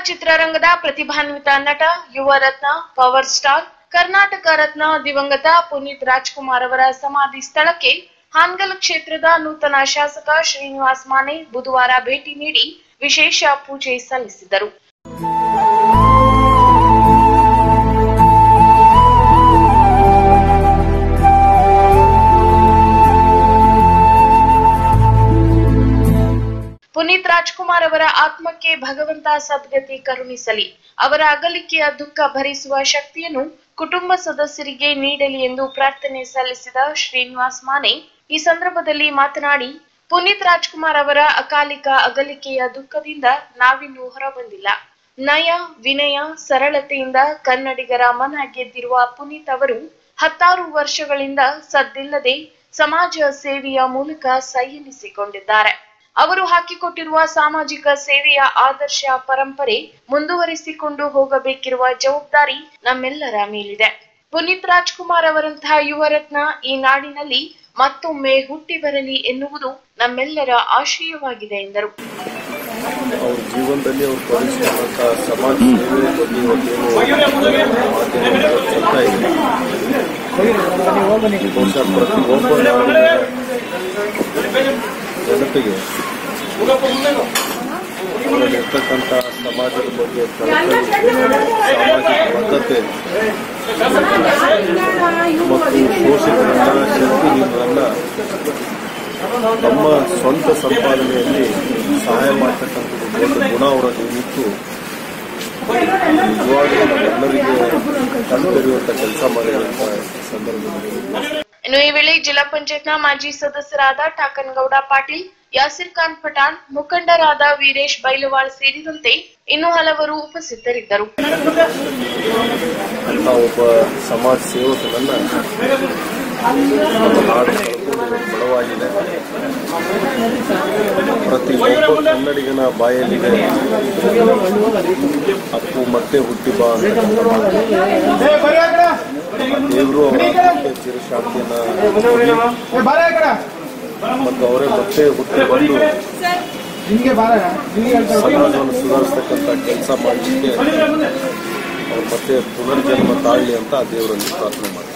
ಚಿತ್ರರಂಗದ ಪ್ರತಿಭಾನ್ವಿತ ನಟ, ಯುವ ರತ್ನ, ಪವರ್ ಸ್ಟಾರ್, ಕರ್ನಾಟಕ ರತ್ನ ದಿವಂಗತ ಪುನೀತ್ ರಾಜ್ಕುಮಾರ್ ಅವರ ಸಮಾಧಿ ಸ್ಥಳಕ್ಕೆ ಹಾನಗಲ್ ಕ್ಷೇತ್ರದ ನೂತನ ಶಾಸಕ ಶ್ರೀನಿವಾಸ್ ಮಾನೆ ಬುಧವಾರ ಭೇಟಿ ನೀಡಿ ವಿಶೇಷ ಪೂಜೆ ಸಲ್ಲಿಸಿದರು. ಪುನೀತ್ ರಾಜ್ಕುಮಾರ್ ಅವರ ಆತ್ಮಕ್ಕೆ ಭಗವಂತ ಸದ್ಗತಿ ಕರುಣಿಸಲಿ, ಅವರ ಅಗಲಿಕೆಯ ದುಃಖ ಭರಿಸುವ ಶಕ್ತಿಯನ್ನು ಕುಟುಂಬ ಸದಸ್ಯರಿಗೆ ನೀಡಲಿ ಎಂದು ಪ್ರಾರ್ಥನೆ ಸಲ್ಲಿಸಿದ ಶ್ರೀನಿವಾಸ್ ಮಾನೆ ಈ ಸಂದರ್ಭದಲ್ಲಿ ಮಾತನಾಡಿ, ಪುನೀತ್ ರಾಜ್ಕುಮಾರ್ ಅವರ ಅಕಾಲಿಕ ಅಗಲಿಕೆಯ ದುಃಖದಿಂದ ನಾವಿನ್ನೂ ಹೊರಬಂದಿಲ್ಲ. ನಯ, ವಿನಯ, ಸರಳತೆಯಿಂದ ಕನ್ನಡಿಗರ ಮನ ಗೆದ್ದಿರುವ ಪುನೀತ್ ಅವರು 10 ವರ್ಷಗಳಿಂದ ಸದ್ದಿಲ್ಲದೆ ಸಮಾಜ ಸೇವೆಯ ಮೂಲಕ ಸೈಯೆನಿಸಿಕೊಂಡಿದ್ದಾರೆ. ಅವರು ಹಾಕಿಕೊಟ್ಟಿರುವ ಸಾಮಾಜಿಕ ಸೇವೆಯ ಆದರ್ಶ ಪರಂಪರೆ ಮುಂದುವರಿಸಿಕೊಂಡು ಹೋಗಬೇಕಿರುವ ಜವಾಬ್ದಾರಿ ನಮ್ಮೆಲ್ಲರ ಮೇಲಿದೆ. ಪುನೀತ್ ರಾಜ್ಕುಮಾರ್ ಅವರಂತಹ ಯುವ ರತ್ನ ಈ ನಾಡಿನಲ್ಲಿ ಮತ್ತೊಮ್ಮೆ ಹುಟ್ಟಿ ಬರಲಿ ಎನ್ನುವುದು ನಮ್ಮೆಲ್ಲರ ಆಶಯವಾಗಿದೆ ಎಂದರು. ಅವ್ರ ಜೀವನದಲ್ಲಿ ಅವರು ತೋರಿಸಿದಂತಹ ಸಮಾಜ ಸೇವೆ ಜನತೆಗೆ ಅವರಲ್ಲಿರ್ತಕ್ಕಂಥ ಸಮಾಜದ ಬಗ್ಗೆ ಸಾಮಾಜಿಕ ಬದ್ಧತೆ ಮತ್ತು ಪೋಷಕರನ್ನ ಶಕ್ತಿಹೀನರನ್ನ ತಮ್ಮ ಸ್ವಂತ ಸಂಪಾದನೆಯಲ್ಲಿ ಸಹಾಯ ಮಾಡತಕ್ಕಂಥದ್ದು ಒಂದು ಗುಣ ಅವರಲ್ಲಿ ಇತ್ತು. ನಿಜವಾಗಲೂ ಎಲ್ಲರಿಗೆ ಕಣ್ತೆರೆಯುವಂತ ಕೆಲಸ ಮಾಡಿರುವಂತ ಸಂದರ್ಭದಲ್ಲಿ ಇನ್ನು ಈ ವೇಳೆ ಜಿಲ್ಲಾ ಪಂಚಾಯತ್ನ ಮಾಜಿ ಸದಸ್ಯರಾದ ಠಾಕನಗೌಡ ಪಾಟೀಲ್, ಯಾಸಿರ್ ಖಾನ್ ಪಠಾಣ್, ಮುಖಂಡರಾದ ವೀರೇಶ್ ಬೈಲವಾಳ್ ಸೇರಿದಂತೆ ಇನ್ನೂ ಹಲವರು ಉಪಸ್ಥಿತರಿದ್ದರು. ಒಬ್ಬ ಸಮಾಜ ಸೇವಕನನ್ನ ನಾಡು ಬಡವಾಗಿದೆ. ಪ್ರತಿಯೊಬ್ಬ ಕನ್ನಡಿಗನ ಬಾಯಲ್ಲಿದೆ ಅಪ್ಪು ಮತ್ತೆ ಹುಟ್ಟಿ ಬಾ ದೇವರು ಅವರ ಚಿರಶಾಂತಿಯನ್ನ ಮತ್ತು ಅವರೇ ಮತ್ತೆ ಹುಟ್ಟಿ ಬಂದು ಸಮಾಜವನ್ನು ಸುಧಾರಿಸ್ತಕ್ಕಂಥ ಕೆಲಸ ಮಾಡಲಿಕ್ಕೆ ಅವ್ರು ಮತ್ತೆ ಪುನರ್ಜನ್ಮ ತಾಳಲಿ ಅಂತ ದೇವರಲ್ಲಿ ಪ್ರಾರ್ಥನೆ ಮಾಡ್ತಾರೆ.